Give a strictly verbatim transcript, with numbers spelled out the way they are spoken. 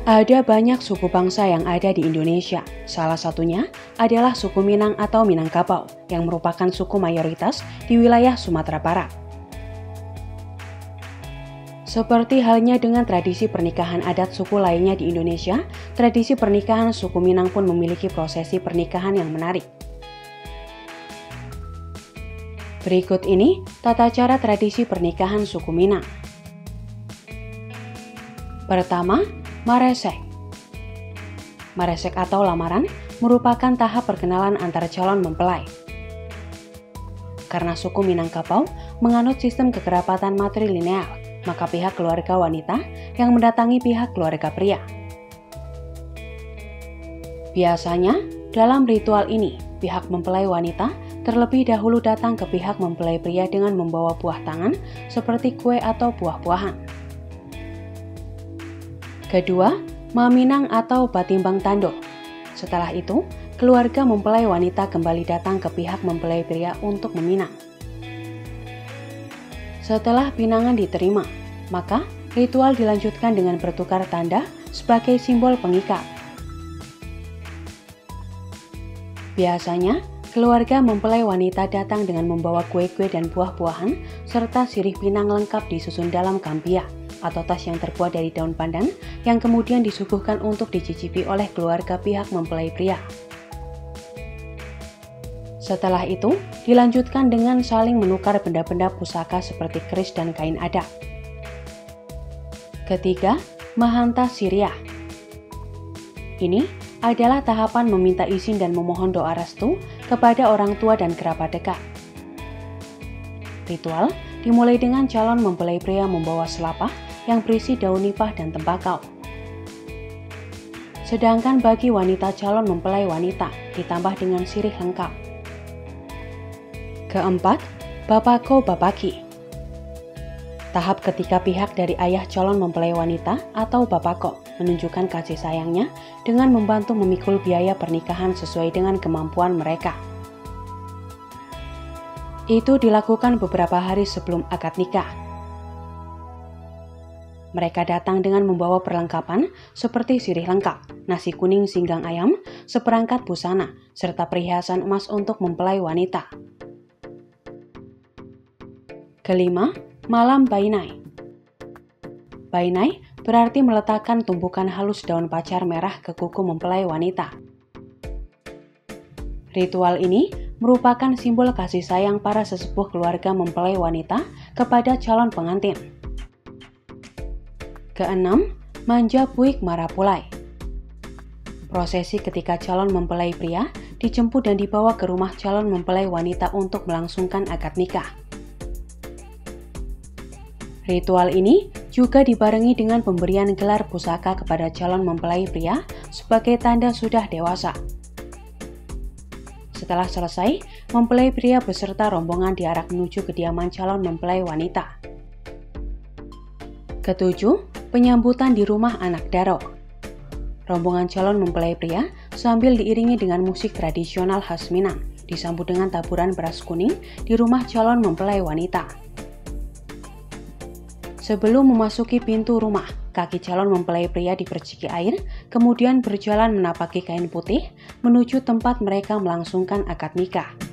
Ada banyak suku bangsa yang ada di Indonesia. Salah satunya adalah suku Minang atau Minangkabau, yang merupakan suku mayoritas di wilayah Sumatera Barat. Seperti halnya dengan tradisi pernikahan adat suku lainnya di Indonesia, tradisi pernikahan suku Minang pun memiliki prosesi pernikahan yang menarik. Berikut ini tata cara tradisi pernikahan suku Minang. Pertama, Maresek. Maresek atau lamaran merupakan tahap perkenalan antar calon mempelai. Karena suku Minangkabau menganut sistem kekerabatan matrilineal, maka pihak keluarga wanita yang mendatangi pihak keluarga pria. Biasanya, dalam ritual ini, pihak mempelai wanita terlebih dahulu datang ke pihak mempelai pria dengan membawa buah tangan seperti kue atau buah-buahan. Kedua, Maminang atau Batimbang Tando. Setelah itu, keluarga mempelai wanita kembali datang ke pihak mempelai pria untuk meminang. Setelah pinangan diterima, maka ritual dilanjutkan dengan bertukar tanda sebagai simbol pengikat. Biasanya, keluarga mempelai wanita datang dengan membawa kue-kue dan buah-buahan serta sirih pinang lengkap disusun dalam kampia atau tas yang terbuat dari daun pandan yang kemudian disuguhkan untuk dicicipi oleh keluarga pihak mempelai pria. Setelah itu, dilanjutkan dengan saling menukar benda-benda pusaka seperti keris dan kain adat. Ketiga, Mahanta Siriah. Ini adalah tahapan meminta izin dan memohon doa restu kepada orang tua dan kerabat dekat. Ritual dimulai dengan calon mempelai pria membawa selapah yang berisi daun nipah dan tembakau. Sedangkan bagi wanita calon mempelai wanita ditambah dengan sirih lengkap. Keempat, Bapako Bapaki. Tahap ketika pihak dari ayah calon mempelai wanita atau Bapako menunjukkan kasih sayangnya dengan membantu memikul biaya pernikahan sesuai dengan kemampuan mereka. Itu dilakukan beberapa hari sebelum akad nikah. Mereka datang dengan membawa perlengkapan seperti sirih lengkap, nasi kuning singgang ayam, seperangkat busana, serta perhiasan emas untuk mempelai wanita. Kelima, Malam Bainai. Bainai berarti meletakkan tumpukan halus daun pacar merah ke kuku mempelai wanita. Ritual ini merupakan simbol kasih sayang para sesepuh keluarga mempelai wanita kepada calon pengantin. Keenam, Manja Puik Marapulai. Prosesi ketika calon mempelai pria dijemput dan dibawa ke rumah calon mempelai wanita untuk melangsungkan akad nikah. Ritual ini juga dibarengi dengan pemberian gelar pusaka kepada calon mempelai pria sebagai tanda sudah dewasa. Setelah selesai, mempelai pria beserta rombongan diarak menuju kediaman calon mempelai wanita. Ketujuh, Penyambutan di rumah anak daro. Rombongan calon mempelai pria sambil diiringi dengan musik tradisional khas Minang, disambut dengan taburan beras kuning di rumah calon mempelai wanita. Sebelum memasuki pintu rumah, kaki calon mempelai pria diperciki air, kemudian berjalan menapaki kain putih menuju tempat mereka melangsungkan akad nikah.